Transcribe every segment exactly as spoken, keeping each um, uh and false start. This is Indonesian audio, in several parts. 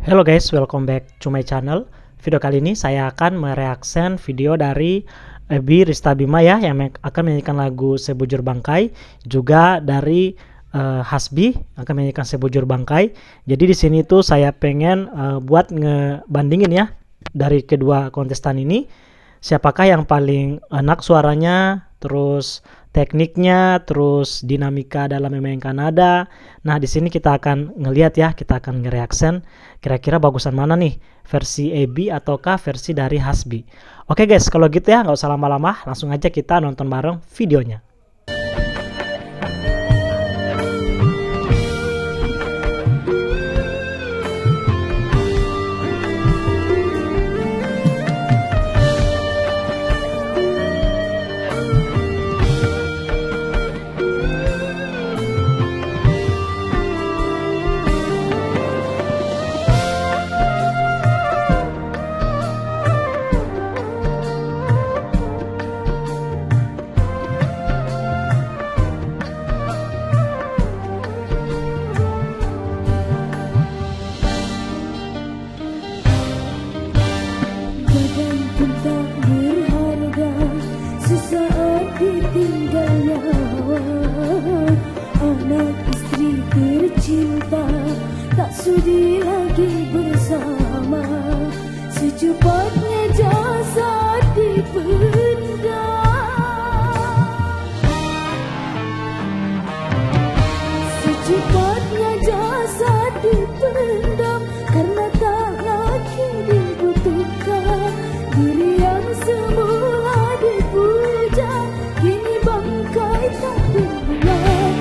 Hello guys, welcome back to my channel. Video kali ini saya akan mereaction video dari Ebi Rista Bima ya, yang akan menyanyikan lagu Sebujur Bangkai, juga dari uh, Hasbi akan menyanyikan Sebujur Bangkai. Jadi di sini tuh saya pengen uh, buat ngebandingin ya dari kedua kontestan ini, siapakah yang paling enak suaranya, terus tekniknya, terus dinamika dalam memainkan nada. Nah, di sini kita akan ngelihat ya, kita akan nge-reaction kira-kira bagusan mana nih, versi Ebi ataukah versi dari Hasbi. Oke guys, kalau gitu ya nggak usah lama-lama, langsung aja kita nonton bareng videonya. Tak sudi lagi bersama, secepatnya jasad dipendam, secepatnya jasad dipendam, karena tak lagi dibutuhkan. Diri yang semula dipuja, kini bangkai tak berguna.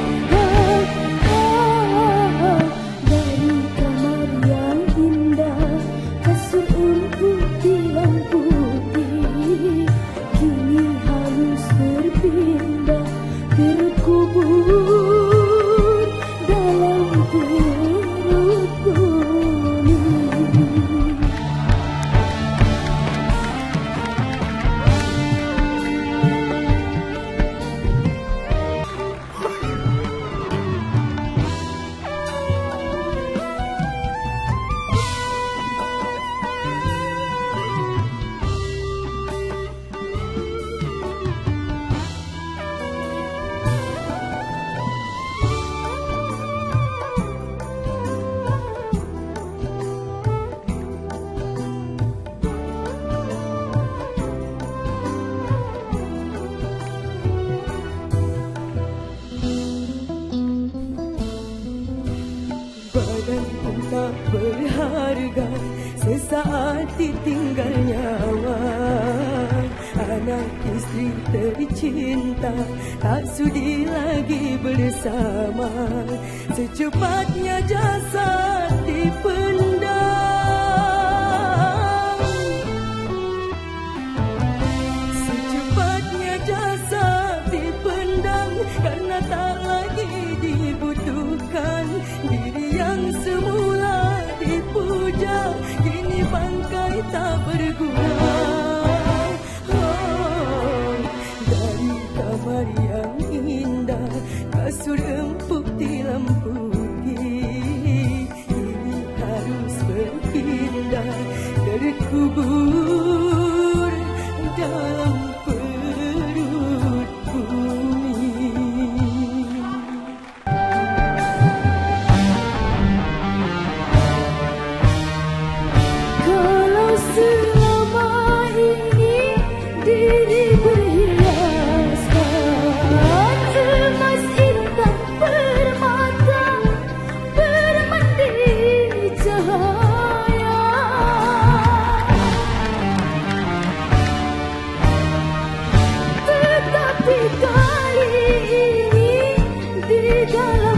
Badan pun tak berharga, sesaat ditinggal nyawa. Anak istri tercinta tak sudi lagi bersama, secepatnya jasad dipendam, secepatnya jasad dipendam, karena tak lagi dibutuhkan. Diri yang semula dipuja, kini bangkai tak berguna. Oh, dari kamar yang indah, kasur empuk dilamputi, ini harus berpindah, terkubur dalam perut bumi. Kalau selama ini diri berhiaskan emas, intan, permata, bermandi cahaya, tetapi kali ini di dalam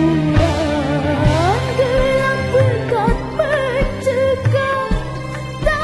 kuburan gelap pekat mencekam.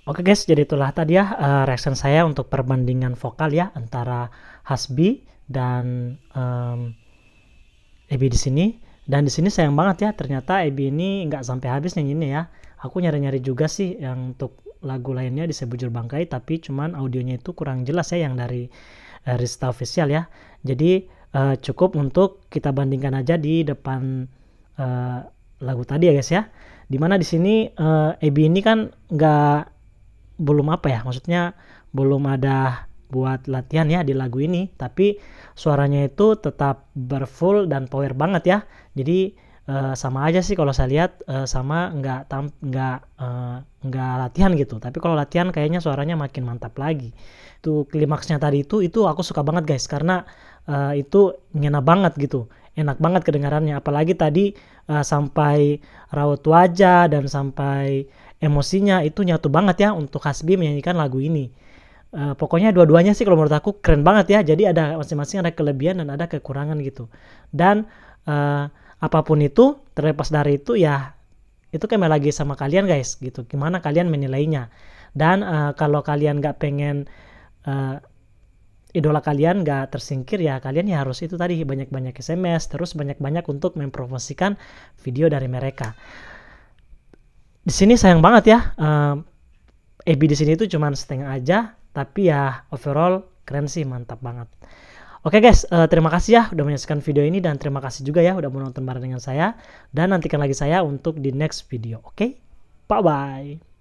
Oke guys, jadi itulah tadi ya uh, reaction saya untuk perbandingan vokal ya antara Hasbi dan um, Ebi di sini. Dan di sini sayang banget ya, ternyata Ebi ini nggak sampai habis nyanyiinnya ya. Aku nyari-nyari juga sih yang untuk lagu lainnya di Sebujur Bangkai, tapi cuman audionya itu kurang jelas ya yang dari uh, Rista Official ya. Jadi uh, cukup untuk kita bandingkan aja di depan uh, lagu tadi ya guys ya. Dimana di sini uh, Ebi ini kan nggak belum apa ya, maksudnya belum ada buat latihan ya di lagu ini, tapi suaranya itu tetap berfull dan power banget ya. Jadi uh, sama aja sih kalau saya lihat, uh, sama nggak tam nggak uh, nggak latihan gitu. Tapi kalau latihan kayaknya suaranya makin mantap lagi. Tuh klimaksnya tadi itu itu aku suka banget guys, karena uh, itu ngena banget gitu, enak banget kedengarannya. Apalagi tadi uh, sampai raut wajah dan sampai emosinya itu nyatu banget ya untuk Hasbi menyanyikan lagu ini. Uh, pokoknya dua-duanya sih kalau menurut aku keren banget ya. Jadi ada masing-masing ada kelebihan dan ada kekurangan gitu. Dan uh, apapun itu, terlepas dari itu ya, itu kembali lagi sama kalian guys gitu. Gimana kalian menilainya. Dan uh, kalau kalian gak pengen uh, idola kalian gak tersingkir ya, kalian ya harus itu tadi banyak-banyak S M S, terus banyak-banyak untuk mempromosikan video dari mereka. Di sini sayang banget ya, uh, Ebi di sini itu cuman setengah aja, tapi ya overall keren sih, mantap banget. Oke guys, uh, terima kasih ya udah menyaksikan video ini, dan terima kasih juga ya udah menonton bareng dengan saya, dan nantikan lagi saya untuk di next video. Oke, bye bye.